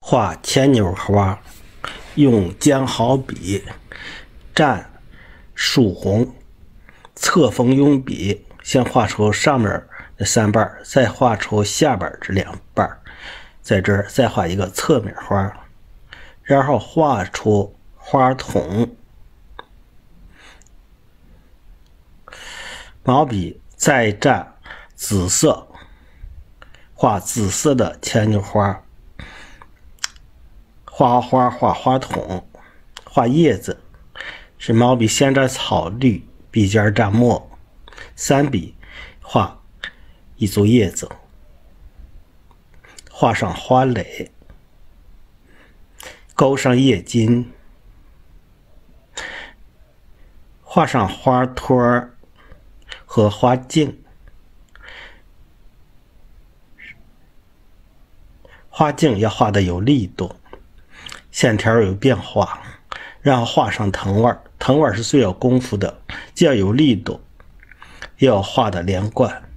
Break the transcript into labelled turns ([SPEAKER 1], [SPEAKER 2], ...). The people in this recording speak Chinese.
[SPEAKER 1] 画牵牛花，用尖毫笔蘸树红，侧锋用笔先画出上面的3瓣，再画出下边这2瓣，在这儿再画一个侧面花，然后画出花筒。毛笔再蘸紫色，画紫色的牵牛花，画花画花筒，画叶子是毛笔先蘸草绿，笔尖蘸墨，3笔画一组叶子，画上花蕾，勾上叶筋，画上花托和花茎，花茎要画的有力度，线条有变化，然后画上藤蔓，藤蔓是最有功夫的，既要有力度，也要画的连贯。